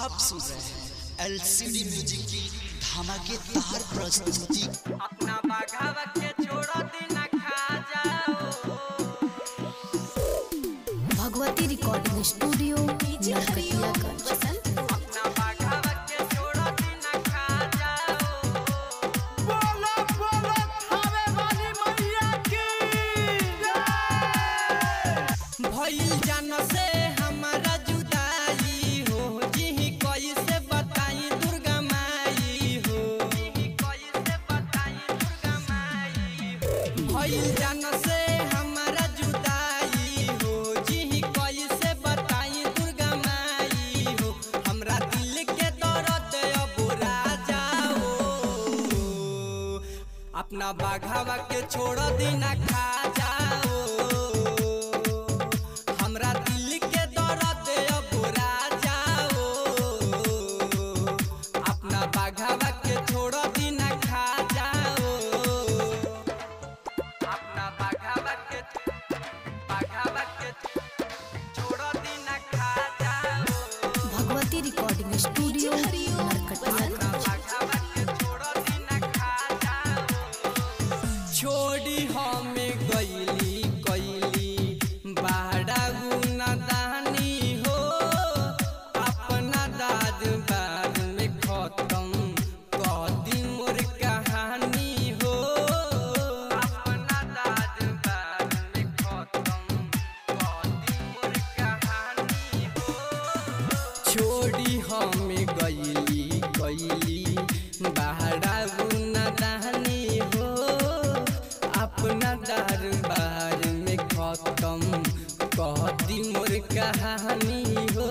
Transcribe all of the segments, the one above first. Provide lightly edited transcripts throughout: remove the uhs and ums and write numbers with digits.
आप सुन रहे हैं एलसीडी म्यूजिक की धमाकेदार प्रस्तुति। अपना बाघावा के छोड़ देना खा जाओ। Bhagwati recording studio Narkatiaganj. अपना बाघावा के छोड़ देना खा जाओ। बोलो बोलो खावे वाली मैया की जय। भइल जान से हमारा जुदाई हो, जी कैसे बताई दुर्गा माई हो, जी कैसे बताई दुर्गा माई हो। भइल जान से हमारा जुदाई हो, जी कैसे बताई दुर्गा माई हो। हमरा दिल के दर्द अब राजाओ, अपना बाघावा के छोड़ देना खा जाओ। हमरा दिल के दर्द अब राजाओ, अपना बाघावा के छोड़ देना खा जाओ। अपना बाघावा के छोड़ देना खा जाओ। Bhagwati recording studio Narkatiaganj. बाघावा के छोड़ देना खा जाओ। छोड़ी हमें गईली कैली बाड़ा गुनादानी हो, अपना दाद बार में खत्म कर दी मोर कहानी हो। अपना दाद बार में खत्म कर दी मोर कहानी हो। छोड़ी हमें गईली कैली बाड़ा गुनादानी हो, अपना दरबार में खत्म कह दी मोर कहानी हो।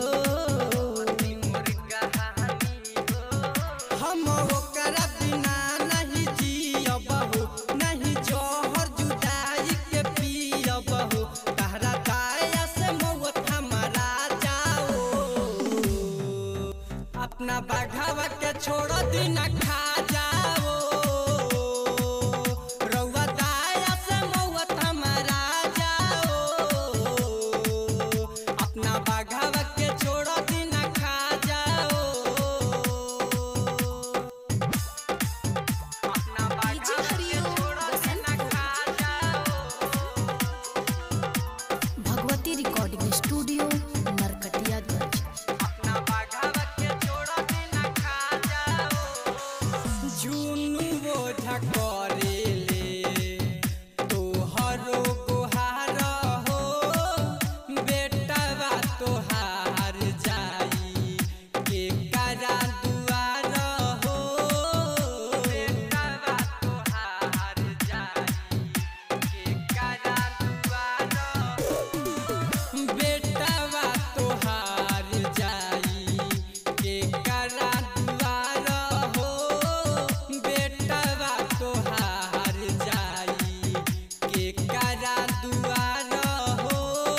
हम ओकरा बिना नहीं जियब हो, नहीं जहर जुदाई के पियब हो। तहरा दाया से मौत हमारा जाओ, अपना बाघावा के छोड़ देना खा जाओ। रउआ दाया से मौत हमारा जाओ, अपना बाघावा के छोड़ देना खा जाओ। अपना बाघावा के छोड़ देना खा जाओ। Bhagwati recording studio Narkatiaganj. अपना बाघावा के छोड़ देना खा जाओ। जुनू बोझा करेले तोहरो गोहार हो, बेटवा तोहार जाई के करा दुआर हो। बेटवा तोहार जाई के करा दुआर हो। बेटवा तोहार जाई के करा दुआर हो। बेटवा तोहार जाई के करा दुआर हो।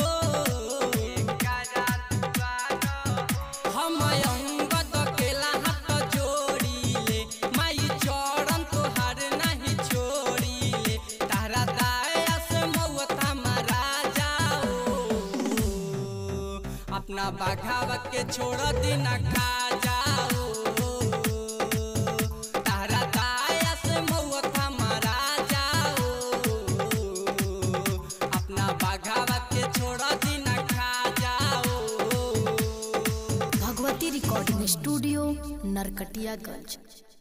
हम अंगद केला हाथ जोड़ीले, माई चरण तोहार नहीं छोड़ीले। तारा दाया से मौत हमारा जाओ, अपना बाघावा के छोड़ देना खा जाओ। तारा दाया से मौत हमारा जाओ, अपना बाघावा के छोड़ देना खा जाओ। Bhagwati recording studio Narkatiaganj.